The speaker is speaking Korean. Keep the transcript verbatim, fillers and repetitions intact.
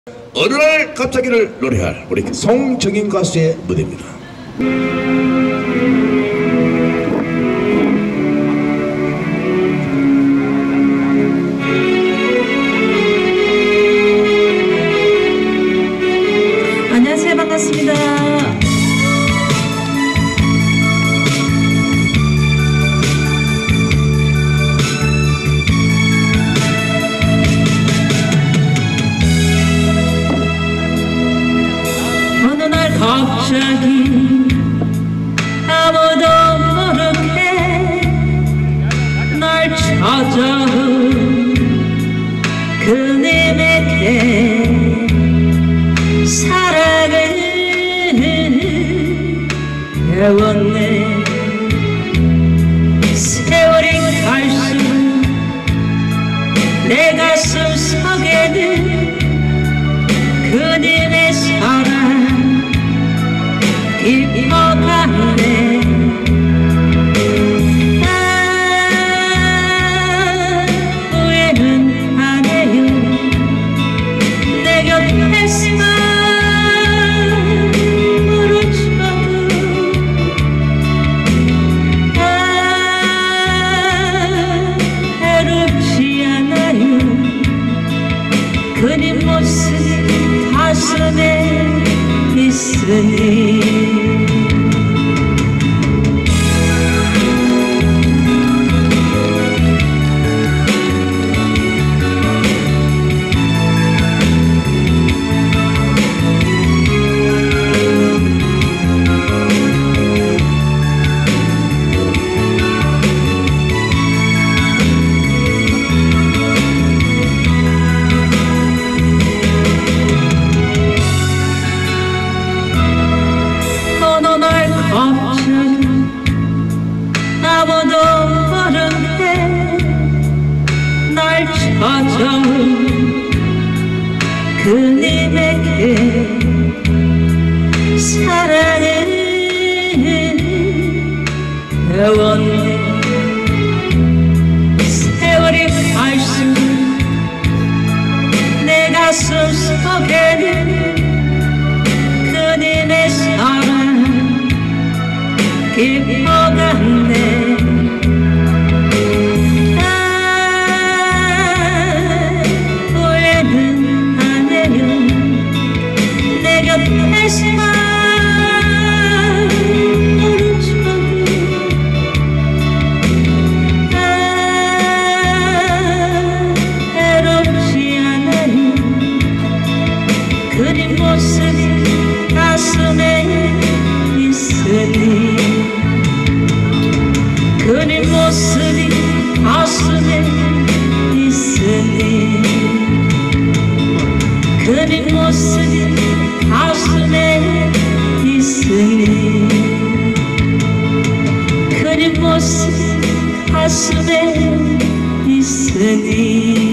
어느 날 갑자기를 노래할 우리 송정인 가수의 무대입니다. 안녕하세요. 반갑습니다. 어느 날 갑자기 아무도 모르게 날 찾아온 그님에게 사랑을 배웠네. 세월이 갈수록 내 가슴 속에는 그님의 사랑 깊어가네. 아, 후회는 안 해요. 내 곁에서 멀어져도 아, 외롭지 않아요. 그님 모습이 가슴에 있으니. 갑자기 아무도 모르게 날 찾아온 그님에게 사랑을 배웠네. 세월이 갈수록 내 가슴 속에는 그님의 사랑 깊어갔네. 아, 후회는 안 해요. 내 곁에서 멀어져도 아, 외롭지 않아요. 그린 모습이 가슴에 있으니. 그님 모습이 가슴에 있으니. 그님 모습이 가슴에 있으니. 그님 모습이 가슴에 있으니.